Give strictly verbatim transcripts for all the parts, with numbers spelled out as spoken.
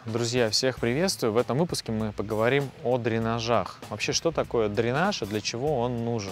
Друзья, всех приветствую! В этом выпуске мы поговорим о дренажах. Вообще, что такое дренаж и для чего он нужен?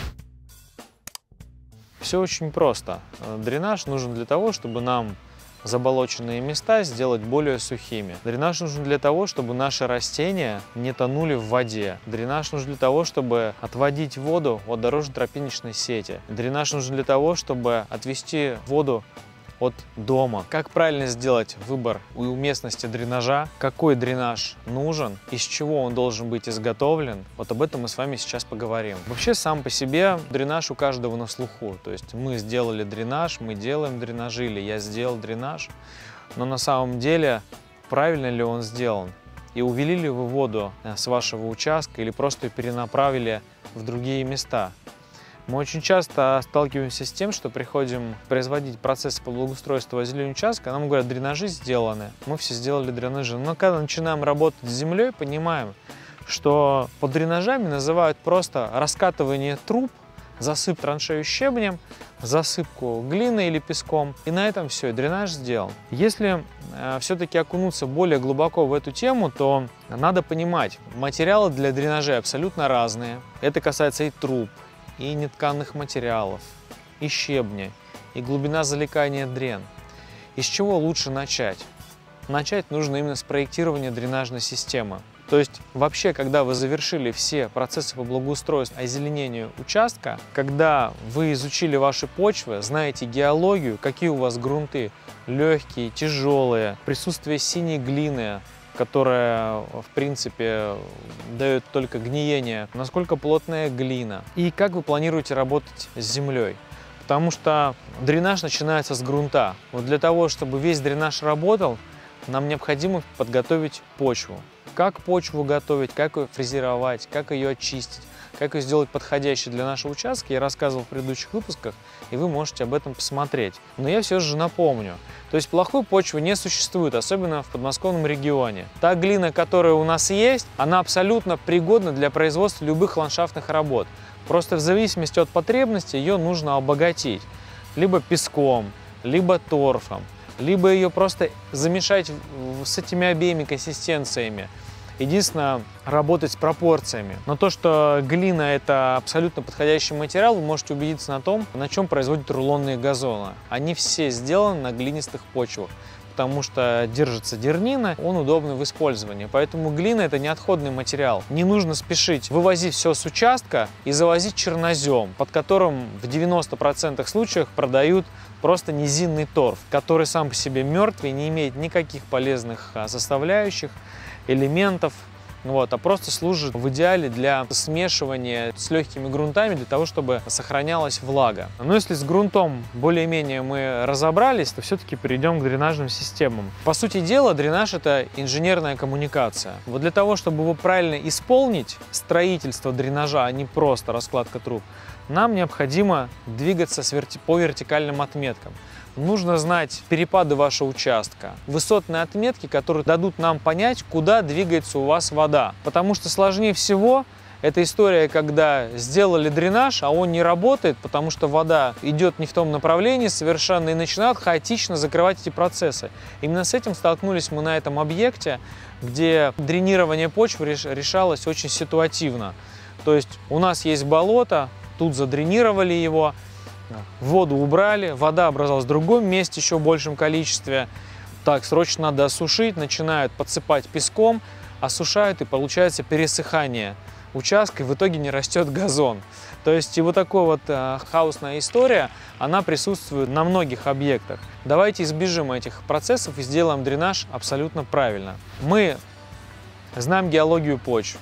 Все очень просто. Дренаж нужен для того, чтобы нам заболоченные места сделать более сухими. Дренаж нужен для того, чтобы наши растения не тонули в воде. Дренаж нужен для того, чтобы отводить воду от дорожно-тропиночной сети. Дренаж нужен для того, чтобы отвести воду от дома. Как правильно сделать выбор у местности дренажа, какой дренаж нужен, из чего он должен быть изготовлен, вот об этом мы с вами сейчас поговорим. Вообще, сам по себе дренаж у каждого на слуху. То есть мы сделали дренаж, мы делаем дренажи, или я сделал дренаж, но на самом деле правильно ли он сделан? И увели ли вы воду с вашего участка или просто перенаправили в другие места? Мы очень часто сталкиваемся с тем, что приходим производить процессы по благоустройству озеленения участка, нам говорят, дренажи сделаны, мы все сделали дренажи. Но когда начинаем работать с землей, понимаем, что под дренажами называют просто раскатывание труб, засып траншею щебнем, засыпку глиной или песком, и на этом все, дренаж сделан. Если э, все-таки окунуться более глубоко в эту тему, то надо понимать, материалы для дренажей абсолютно разные. Это касается и труб, и нетканых материалов, и щебня, и глубина залегания дрен. Из чего лучше начать? Начать нужно именно с проектирования дренажной системы. То есть вообще, когда вы завершили все процессы по благоустройству, озеленению участка, когда вы изучили ваши почвы, знаете геологию, какие у вас грунты, легкие, тяжелые, присутствие синей глины, которая, в принципе, дает только гниение, насколько плотная глина и как вы планируете работать с землей. Потому что дренаж начинается с грунта. Вот для того, чтобы весь дренаж работал, нам необходимо подготовить почву. Как почву готовить, как ее фрезеровать, как ее очистить, как ее сделать подходящей для нашего участка, я рассказывал в предыдущих выпусках, и вы можете об этом посмотреть. Но я все же напомню. То есть плохой почвы не существует, особенно в подмосковном регионе. Та глина, которая у нас есть, она абсолютно пригодна для производства любых ландшафтных работ. Просто в зависимости от потребности ее нужно обогатить. Либо песком, либо торфом, либо ее просто замешать с этими обеими консистенциями. Единственное, работать с пропорциями. Но то, что глина – это абсолютно подходящий материал, вы можете убедиться на том, на чем производят рулонные газоны. Они все сделаны на глинистых почвах, потому что держится дернина, он удобный в использовании. Поэтому глина – это не отходный материал. Не нужно спешить вывозить все с участка и завозить чернозем, под которым в девяноста процентах случаев продают просто низинный торф, который сам по себе мертвый, не имеет никаких полезных составляющих, элементов, вот, а просто служит в идеале для смешивания с легкими грунтами, для того, чтобы сохранялась влага. Но если с грунтом более-менее мы разобрались, то все-таки перейдем к дренажным системам. По сути дела, дренаж – это инженерная коммуникация. Вот для того, чтобы его правильно исполнить, строительство дренажа, а не просто раскладка труб, нам необходимо двигаться по вертикальным отметкам. Нужно знать перепады вашего участка, высотные отметки, которые дадут нам понять, куда двигается у вас вода. Потому что сложнее всего эта история, когда сделали дренаж, а он не работает, потому что вода идет не в том направлении совершенно и начинают хаотично закрывать эти процессы. Именно с этим столкнулись мы на этом объекте, где дренирование почвы решалось очень ситуативно. То есть у нас есть болото, тут задренировали его, воду убрали, вода образовалась в другом месте еще в большем количестве. Так, срочно надо осушить, начинают подсыпать песком, осушают, и получается пересыхание участка, и в итоге не растет газон. То есть и вот такая вот э, хаосная история, она присутствует на многих объектах. Давайте избежим этих процессов и сделаем дренаж абсолютно правильно. Мы знаем геологию почв,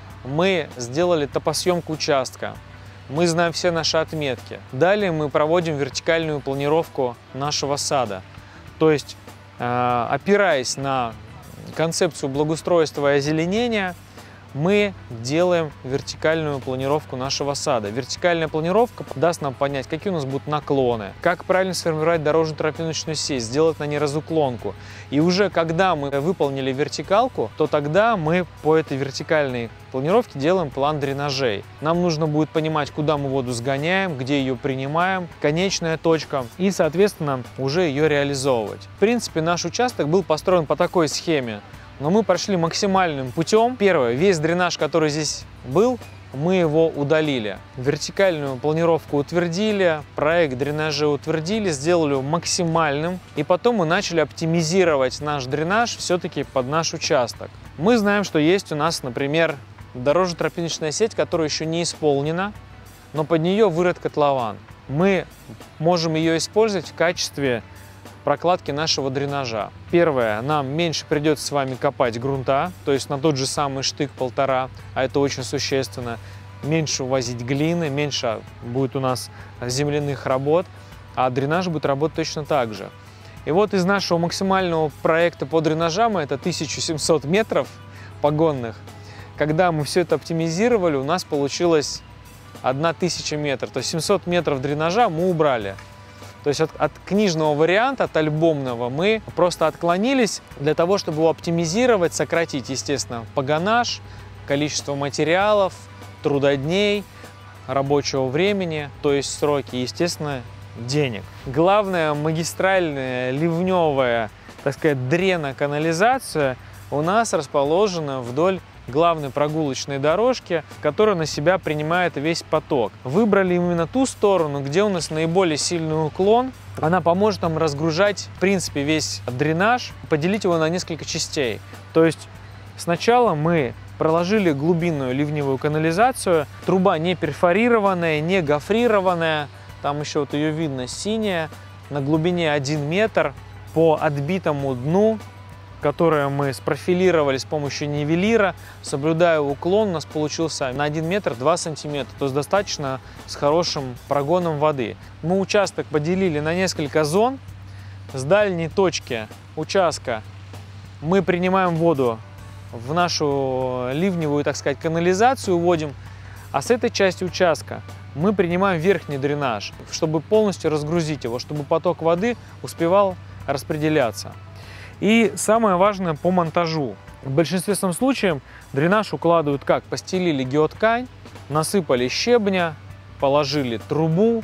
мы сделали топосъемку участка, мы знаем все наши отметки. Далее мы проводим вертикальную планировку нашего сада. То есть, э, опираясь на концепцию благоустройства и озеленения, мы делаем вертикальную планировку нашего сада. Вертикальная планировка даст нам понять, какие у нас будут наклоны, как правильно сформировать дорожно-тропиночную сеть, сделать на ней разуклонку. И уже когда мы выполнили вертикалку, то тогда мы по этой вертикальной планировке делаем план дренажей. Нам нужно будет понимать, куда мы воду сгоняем, где ее принимаем, конечная точка, и, соответственно, уже ее реализовывать. В принципе, наш участок был построен по такой схеме. Но мы прошли максимальным путем. Первое, весь дренаж, который здесь был, мы его удалили. Вертикальную планировку утвердили, проект дренажа утвердили, сделали его максимальным. И потом мы начали оптимизировать наш дренаж все-таки под наш участок. Мы знаем, что есть у нас, например, дорожно-тропиночная сеть, которая еще не исполнена, но под нее вырыт котлован. Мы можем ее использовать в качестве прокладки нашего дренажа. Первое, нам меньше придется с вами копать грунта, то есть на тот же самый штык-полтора, а это очень существенно. Меньше увозить глины, меньше будет у нас земляных работ, а дренаж будет работать точно так же. И вот из нашего максимального проекта по дренажам, это тысяча семьсот метров погонных, когда мы все это оптимизировали, у нас получилось тысяча метров, то есть семьсот метров дренажа мы убрали. То есть от, от книжного варианта, от альбомного мы просто отклонились для того, чтобы его оптимизировать, сократить, естественно, погонаж, количество материалов, трудодней, рабочего времени, то есть сроки, и, естественно, денег. Главная магистральная ливневая, так сказать, дреноканализация у нас расположена вдоль главной прогулочной дорожки, которая на себя принимает весь поток. Выбрали именно ту сторону, где у нас наиболее сильный уклон. Она поможет нам разгружать, в принципе, весь дренаж, поделить его на несколько частей. То есть сначала мы проложили глубинную ливневую канализацию. Труба не перфорированная, не гофрированная. Там еще вот ее видно синяя, на глубине один метр по отбитому дну, которое мы спрофилировали с помощью нивелира, соблюдая уклон, у нас получился на один метр два сантиметра, то есть достаточно с хорошим прогоном воды. Мы участок поделили на несколько зон. С дальней точки участка мы принимаем воду в нашу ливневую, так сказать, канализацию, уводим, а с этой части участка мы принимаем верхний дренаж, чтобы полностью разгрузить его, чтобы поток воды успевал распределяться. И самое важное по монтажу. В большинстве случаев дренаж укладывают как? Постелили геоткань, насыпали щебня, положили трубу,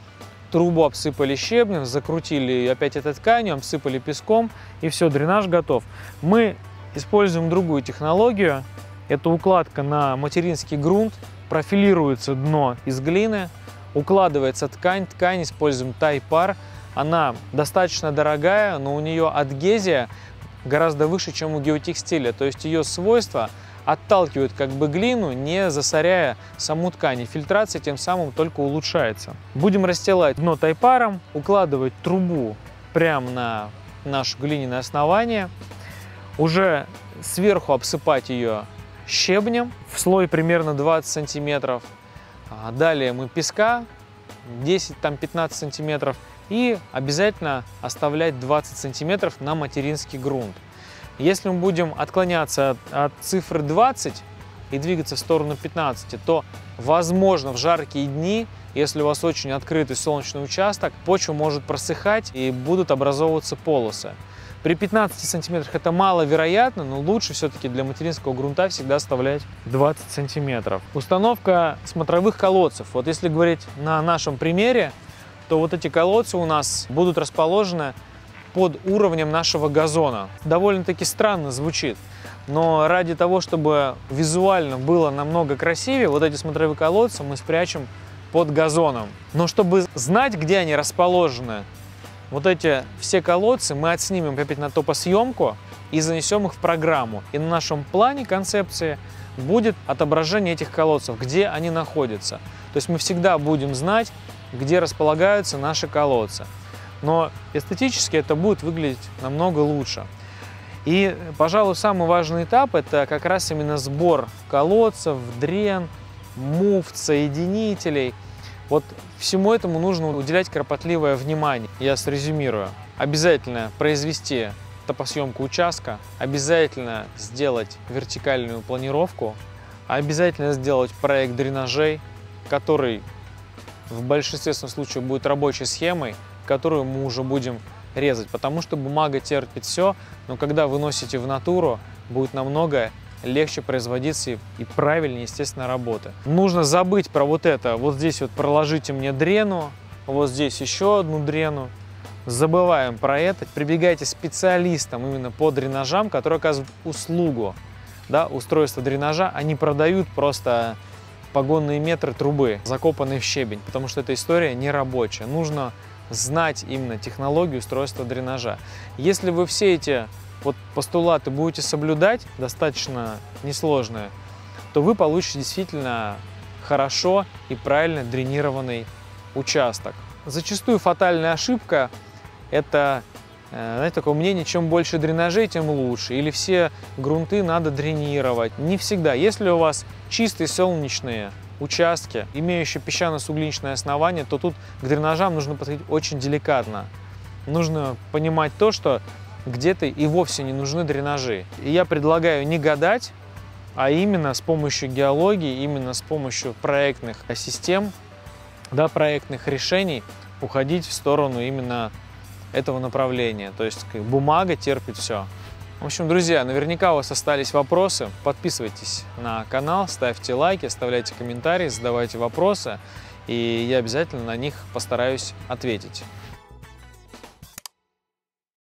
трубу обсыпали щебнем, закрутили опять этой тканью, обсыпали песком, и все, дренаж готов. Мы используем другую технологию. Это укладка на материнский грунт, профилируется дно из глины, укладывается ткань, ткань используем Тайпар. Она достаточно дорогая, но у нее адгезия гораздо выше, чем у геотекстиля. То есть ее свойства отталкивают как бы глину, не засоряя саму ткань. И фильтрация тем самым только улучшается. Будем расстилать дно тайпаром, укладывать трубу прямо на наше глиняное основание. Уже сверху обсыпать ее щебнем в слой примерно двадцать сантиметров. Далее мы песка десять-пятнадцать сантиметров. И обязательно оставлять двадцать сантиметров на материнский грунт. Если мы будем отклоняться от, от цифры двадцать и двигаться в сторону пятнадцати, то, возможно, в жаркие дни, если у вас очень открытый солнечный участок, почва может просыхать и будут образовываться полосы. При пятнадцати сантиметрах это маловероятно, но лучше все-таки для материнского грунта всегда оставлять двадцать сантиметров. Установка смотровых колодцев. Вот если говорить на нашем примере, то вот эти колодцы у нас будут расположены под уровнем нашего газона. Довольно-таки странно звучит, но ради того, чтобы визуально было намного красивее, вот эти смотровые колодцы мы спрячем под газоном. Но чтобы знать, где они расположены, вот эти все колодцы мы отснимем опять на топосъемку и занесем их в программу. И на нашем плане концепции будет отображение этих колодцев, где они находятся. То есть мы всегда будем знать, где располагаются наши колодцы. Но эстетически это будет выглядеть намного лучше. И, пожалуй, самый важный этап – это как раз именно сбор колодцев, дрен, муфт, соединителей. Вот всему этому нужно уделять кропотливое внимание. Я срезюмирую. Обязательно произвести топосъемку участка, обязательно сделать вертикальную планировку, обязательно сделать проект дренажей, который в большинстве случаев будет рабочей схемой, которую мы уже будем резать, потому что бумага терпит все, но когда вы носите в натуру, будет намного легче производиться и, и правильнее, естественно, работа. Нужно забыть про вот это. Вот здесь вот проложите мне дрену, вот здесь еще одну дрену. забываем про это, прибегайте к специалистам именно по дренажам, которые оказывают услугу, да, устройства дренажа, они продают просто погонные метры трубы, закопанные в щебень, потому что эта история не рабочая. Нужно знать именно технологию устройства дренажа. Если вы все эти вот постулаты будете соблюдать, достаточно несложные, то вы получите действительно хорошо и правильно дренированный участок. Зачастую фатальная ошибка – это, знаете, такое мнение, чем больше дренажей, тем лучше. Или все грунты надо дренировать. Не всегда. Если у вас чистые солнечные участки, имеющие песчано-суглиночное основание, то тут к дренажам нужно подходить очень деликатно. Нужно понимать то, что где-то и вовсе не нужны дренажи. И я предлагаю не гадать, а именно с помощью геологии, именно с помощью проектных систем, да, проектных решений уходить в сторону именно этого направления. То есть бумага терпит все. В общем, друзья, наверняка у вас остались вопросы. Подписывайтесь на канал, ставьте лайки, оставляйте комментарии, задавайте вопросы, и я обязательно на них постараюсь ответить.